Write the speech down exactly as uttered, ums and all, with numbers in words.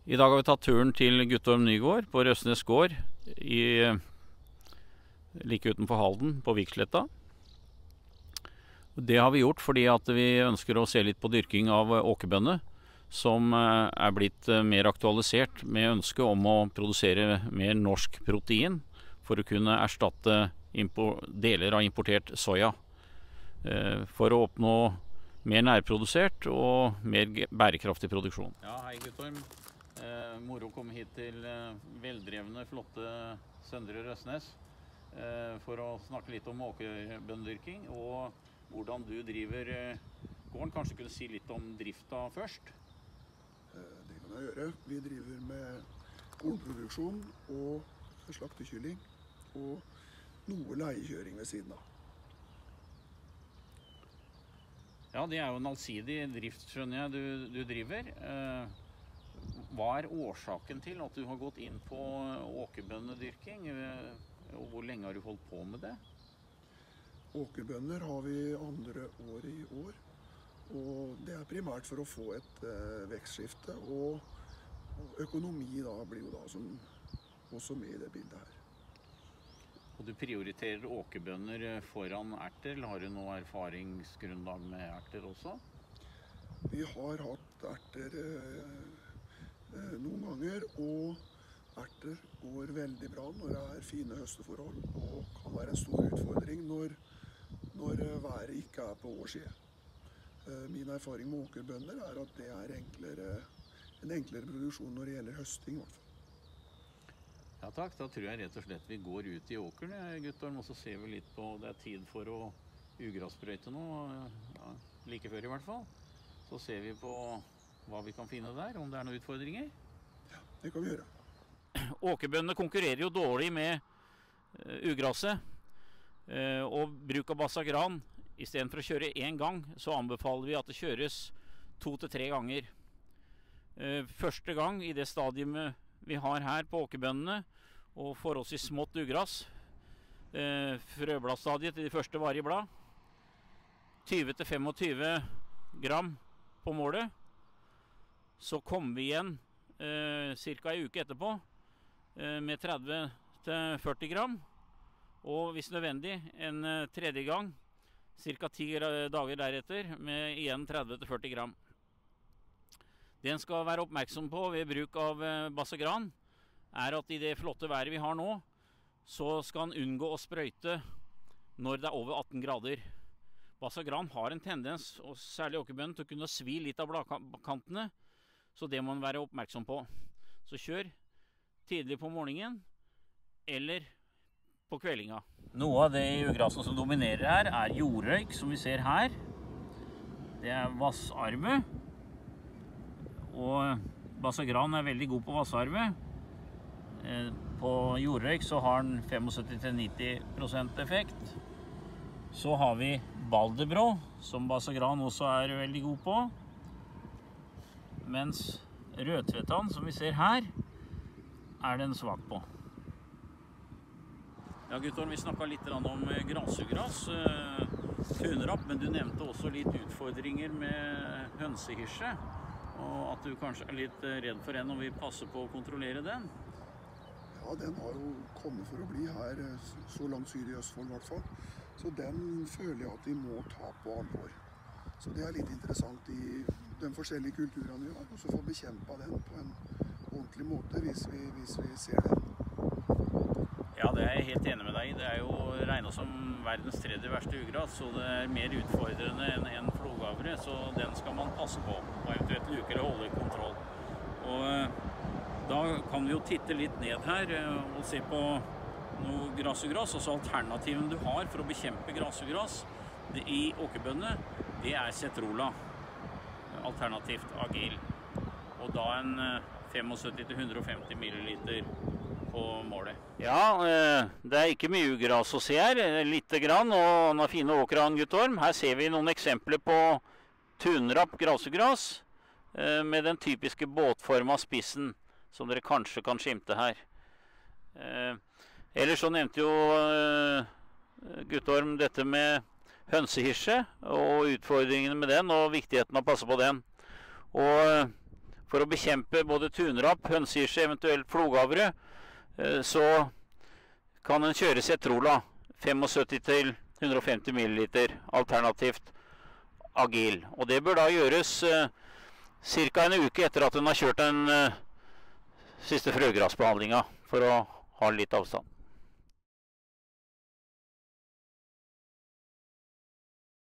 I dag har vi tatt turen til Guttorm Nygård på Røsnes gård i, like utenfor Halden på Viksletta. Det har vi gjort fordi at vi ønsker å se litt på dyrking av åkerbønner, som er blitt mer aktualisert med ønske om å produsere mer norsk protein for å kunne erstatte deler av importert soya, for å oppnå mer nærprodusert og mer bærekraftig produksjon. Ja, hei Guttorm. Eh, moro å komme hit til eh, veldrevne, flotte Søndre Røsnes eh, for å snakke litt om åkerbønnedyrking og hvordan du driver eh, gården. Kanskje kunne si litt om drifta først? Eh, det kan jeg gjøre. Vi driver med kornproduksjon og slaktekylling og noe leiekjøring ved siden av. Ja, det er jo en allsidig drift, skjønner jeg, du, du driver. Eh, Hva er årsaken til at du har gått inn på åkerbønnedyrking, og hvor lenge har du holdt på med det? Åkerbønner har vi andre år i år, og det er primært for å få et eh, vekstskifte, og, og økonomi da blir jo da som, også med i det bildet her. Og du prioriterer åkerbønner foran erter, eller har du noe erfaringsgrunnlag med erter også? Vi har hatt erter eh, noen ganger, og erter går veldig bra når det er fine høsteforhold, og kan være en stor utfordring når, når været ikke er på vår side. Min erfaring med åkerbønner er at det er enklere, en enklere produksjon når det gjelder høsting. Ja takk, da tror jeg rett og slett vi går ut i åkeren, Guttorm, og så ser vi litt på det er tid for å ugrasprøyte nå, ja, like før i hvert fall. Så ser vi på hva vi kan finne der, om det er noen utfordringer. Ja, det kan vi gjøre. Åkerbønnene konkurrerer jo dårlig med uh, ugraset, uh, og bruk av basagran. I stedet for å kjøre én gang, så anbefaler vi at det kjøres to til tre ganger. Uh, første gang i det stadiumet vi har her på åkerbønnene, og forholdsvis smått ugras, uh, frøbladstadiet til de første varige blad, tyve til tjuefem gram på målet. Så kommer vi igjen eh, cirka en uke etterpå eh, med tretti til førti gram, og hvis nødvendig en eh, tredje gang, cirka ti dager deretter, med igjen tretti til førti gram. Det en skal være oppmerksom på ved bruk av eh, basagran, er at i det flotte været vi har nå, så skal en unngå å sprøyte når det er over atten grader. Basagran har en tendens, og særlig åkerbønnen, til å kunne svi litt av bladkantene, så det må man være oppmerksom på. Så kjør tidlig på morgenen, eller på kveldinga. Noe av det i ugrasen som dominerer her, er jordrøyk, som vi ser her. Det er vassarve. Og basagran er veldig god på vassarve. På jordrøyk så har den syttifem til nitti prosent effekt. Så har vi balderbrå, som basagran også er veldig god på. Mens rødtvettan, som vi ser her, er den svak på. Ja, Guttorm, vi snakket litt om grasugras, tunrapp, men du nevnte også litt utfordringer med hønsehirse, og at du kanskje er litt redd for den, og vil passe på å kontrollere den. Ja, den har jo kommet for å bli her så langt syd i Østfold i hvert fall, så den føler jeg at vi må ta på alvor. Så det er litt interessant i den forskjellige kulturene vi har, og så få bekjempet den på en ordentlig måte hvis vi, hvis vi ser den. Ja, det er jeg helt enig med deg i. Det er jo regnet som verdens tredje verste ugras, så det er mer utfordrende enn en flogavre, så den skal man passe på, og eventuelt luke eller holde i kontroll. Og da kan vi jo titte litt ned her og se på noe grasugras, og så alternativen du har for å bekjempe grasugras i åkerbønnene, det er Cetrola, alternativt Agil, og da en syttifem til hundre og femti milliliter på målet. Ja, det er ikke mye ugras å se her, lite grann, og den har fine åkran, Guttorm. Her ser vi noen eksempler på tunrapp grasugras, med den typiske båtforma spissen, som dere kanskje kan skimte her. Ellers så nevnte jo Guttorm dette med hønsehirse og utfordringene med den, og viktigheten av å passe på den. Og For å bekjempe både tunrapp, hønsehyrse, eventuelt flogavre, så kan en kjøre Cetrola syttifem til hundre og femti milliliter, alternativt Agil. Og det bør da gjøres ca. en uke etter at en har kjørt den siste frøgrasbehandlingen, for å ha litt avstand.